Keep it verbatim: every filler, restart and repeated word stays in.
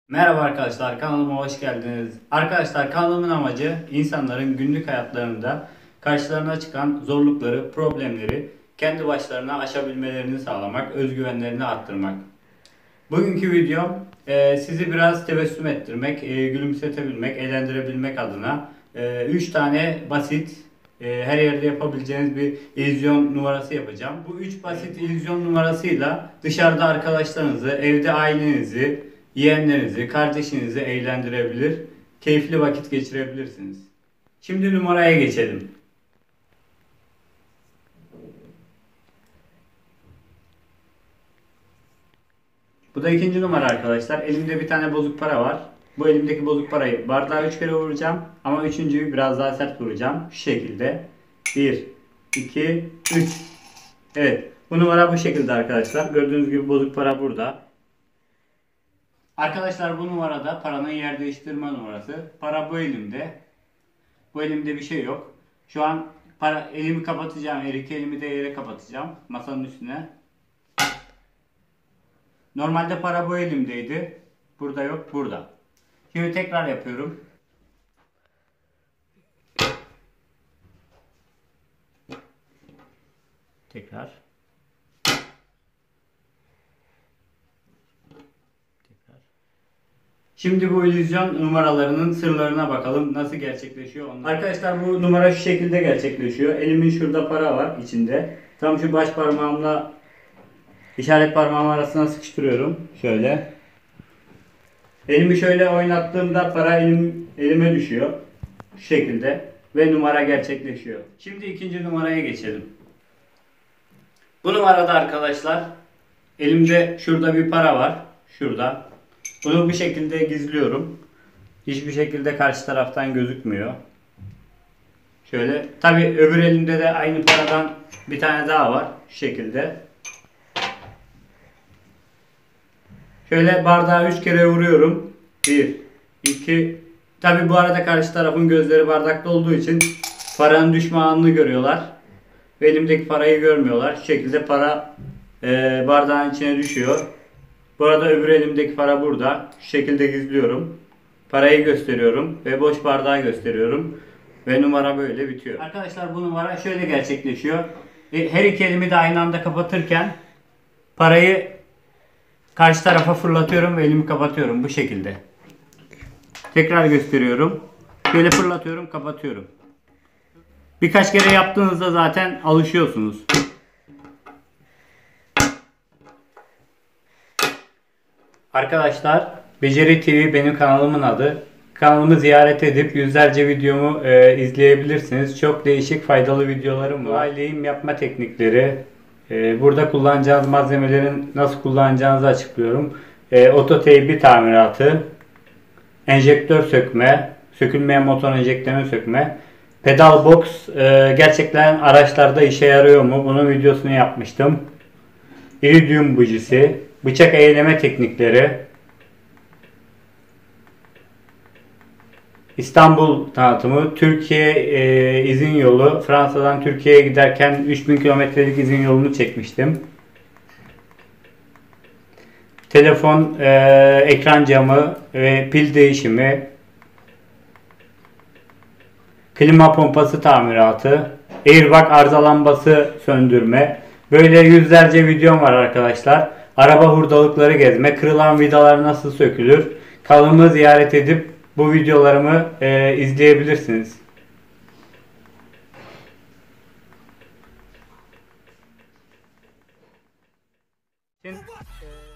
Merhaba arkadaşlar, kanalıma hoş geldiniz. Arkadaşlar, kanalımın amacı insanların günlük hayatlarında karşılarına çıkan zorlukları, problemleri kendi başlarına aşabilmelerini sağlamak, özgüvenlerini arttırmak. Bugünkü videom e, sizi biraz tebessüm ettirmek, e, gülümsetebilmek, eğlendirebilmek adına üç tane basit, e, her yerde yapabileceğiniz bir illüzyon numarası yapacağım. Bu üç basit illüzyon numarasıyla dışarıda arkadaşlarınızı, evde ailenizi, yeğenlerinizi, kardeşinizi eğlendirebilir, keyifli vakit geçirebilirsiniz. Şimdi numaraya geçelim. Bu da ikinci numara arkadaşlar. Elimde bir tane bozuk para var. Bu elimdeki bozuk parayı bardağa üç kere vuracağım. Ama üçüncüyü biraz daha sert vuracağım. Şu şekilde. bir, iki, üç. Evet. Bu numara bu şekilde arkadaşlar. Gördüğünüz gibi bozuk para burada. Arkadaşlar, bu numarada paranın yer değiştirme numarası. Para bu elimde. Bu elimde bir şey yok. Şu an para, elimi kapatacağım. Her iki elimi de yere kapatacağım. Masanın üstüne. Normalde para bu elimdeydi. Burada yok, burada. Şimdi tekrar yapıyorum. Tekrar. Tekrar. Şimdi bu illüzyon numaralarının sırlarına bakalım. Nasıl gerçekleşiyor onlar. Arkadaşlar, bu numara şu şekilde gerçekleşiyor. Elimin şurada para var içinde. Tam şu baş parmağımla işaret parmağım arasına sıkıştırıyorum. Şöyle. Elimi şöyle oynattığımda para elim, elime düşüyor. Şu şekilde. Ve numara gerçekleşiyor. Şimdi ikinci numaraya geçelim. Bu numarada arkadaşlar elimde şurada bir para var. Şurada. Bunu bu şekilde gizliyorum. Hiçbir şekilde karşı taraftan gözükmüyor. Şöyle. Tabi öbür elimde de aynı paradan bir tane daha var. Şu şekilde. Şöyle bardağı üç kere vuruyorum. bir, iki. Tabi bu arada karşı tarafın gözleri bardakta olduğu için paranın düşme anını görüyorlar. Ve elimdeki parayı görmüyorlar. Şu şekilde para e, bardağın içine düşüyor. Bu arada öbür elimdeki para burada. Şu şekilde gizliyorum. Parayı gösteriyorum ve boş bardağı gösteriyorum. Ve numara böyle bitiyor. Arkadaşlar, bu numara şöyle gerçekleşiyor. Her iki elimi de aynı anda kapatırken parayı karşı tarafa fırlatıyorum ve elimi kapatıyorum bu şekilde. Tekrar gösteriyorum. Şöyle fırlatıyorum, kapatıyorum. Birkaç kere yaptığınızda zaten alışıyorsunuz. Arkadaşlar, Beceri T V benim kanalımın adı. Kanalımı ziyaret edip yüzlerce videomu e, izleyebilirsiniz. Çok değişik, faydalı videolarım var. Lehim yapma teknikleri, e, burada kullanacağınız malzemelerin nasıl kullanacağınızı açıklıyorum. E, ototeybi tamiratı, enjektör sökme, sökülmeyen motor enjektörünü sökme, pedal box e, gerçekten araçlarda işe yarıyor mu? Bunun videosunu yapmıştım. İridium bujisi, bıçak eğleme teknikleri, İstanbul tanıtımı, Türkiye e, izin yolu, Fransa'dan Türkiye'ye giderken üç bin kilometrelik izin yolunu çekmiştim. Telefon e, ekran camı ve pil değişimi, klima pompası tamiratı, airbag arıza lambası söndürme. Böyle yüzlerce videom var arkadaşlar. Araba hurdalıkları gezme, kırılan vidalar nasıl sökülür. Kanalımı ziyaret edip bu videolarımı e, izleyebilirsiniz. Şimdi, e